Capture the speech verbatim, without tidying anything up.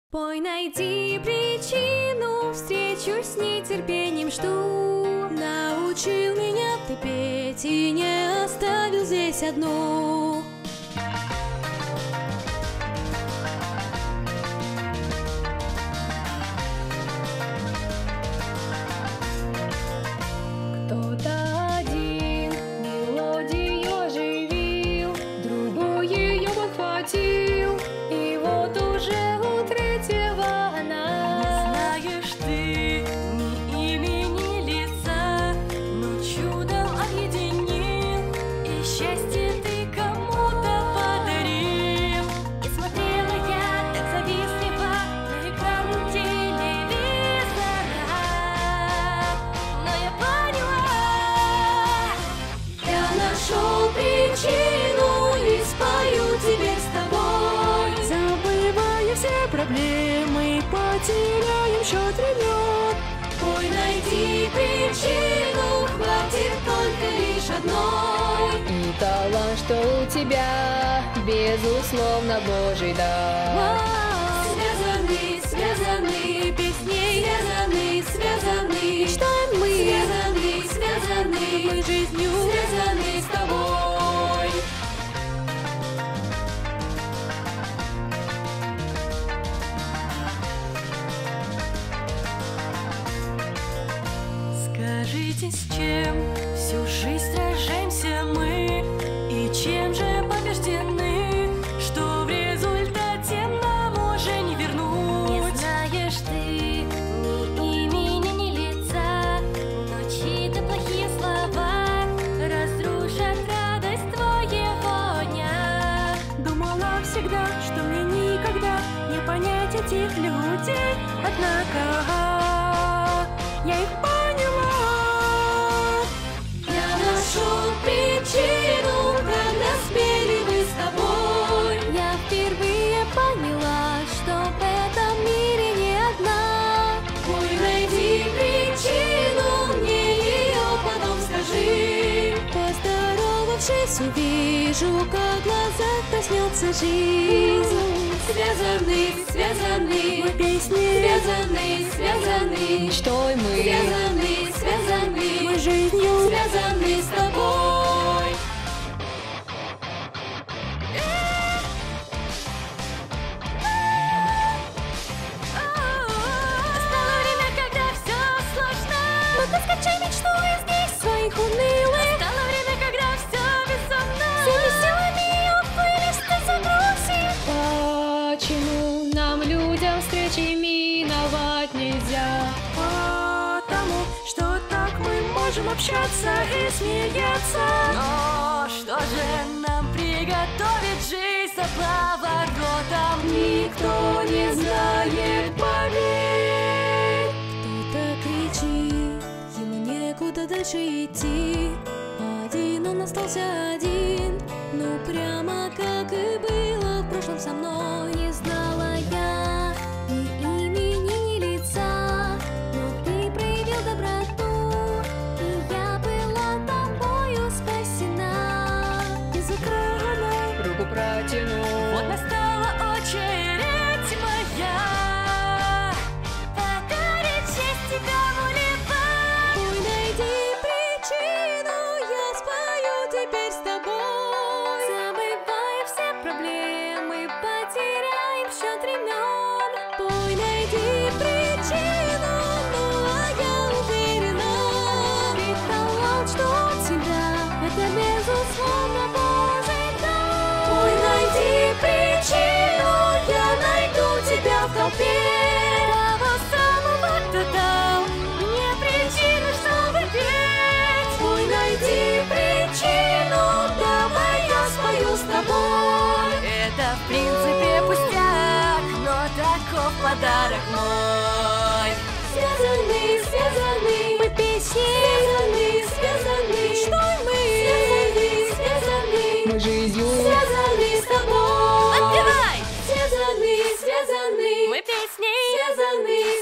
Пой, найди причину, встречу с нетерпением жду. Научил меня ты петь и не оставил здесь одну. Кто-то один мелодию оживил, другой ее подхватил, и вот уже у третьего она. Не знаешь ты ни имени, ни лица, но чудом объединил, и счастье ты кому-то подарил. И смотрела я так завистливо на экран телевизора, но я поняла, Я нашел причину и спою теперь с тобой, забывая все проблемы, потеряем счет времен. Пой, найди причину, хватит только лишь одной. И талант, что у тебя, безусловно, Божий дар. Связаны, связаны песни, связаны, связаны мечтаем мы, связаны, связаны мы жизнью, связаны с тобой. скажите, с чем всю жизнь сражаемся мы, и чем же побеждены, что в результате нам уже не вернуть. Не знаешь ты ни имени, ни лица, но чьи-то плохие слова разрушат радость твоего дня. Думала всегда, что мне никогда не понять этих людей, однако я их поняла. Я нашел причину, когда спели мы с тобой. Я впервые поняла, что в этом мире не одна. Пой, найди причину, мне ее потом скажи. Поздоровавшись, увижу, как в глазах проснется жизнь. Связаны, связаны мы песни, связаны, связаны Мечтой мы, связаны, связаны мы жизнью, связаны с тобой. Настало время, когда все сложно. Ну-ка скачай мечту из дней своих унылых. Настало время, когда все безумно. Всеми силами ее плейлисты забросим. почему нам, людям, встречи миновать нельзя? Потому что так мы можем общаться и смеяться. Но что же нам приготовит жизнь за поворотом? Никто не знает, поверь. Кто-то кричит, ему некуда дальше идти. Один он остался один, ну прямо как и было в прошлом со мной. Не знала я ни имени, ни лица, но ты проявил доброту, и я была тобою спасена. Из экрана Руку протяну, Вот настала очередь моя подарить честь тебя кому-либо. пой, найди причину, я спою теперь с тобой. Забывая все проблемы, потеряем счет времен. Пой, найди причину, ну а я уверена, ведь талант, что у тебя, это безусловно Божий дар. Пой, найди причину, я найду тебя в толпе. Того самого, кто дал мне причину, чтобы петь. Пой, найди причину, давай я спою с тобой. Это в принципе пустяк, но таков подарок мой. Связаны, связаны мы песни, связаны, связаны мечтой мы, связаны, связаны мы жизнью, связаны с тобой. Отпевай! Связаны, связаны Мы песни. связаны,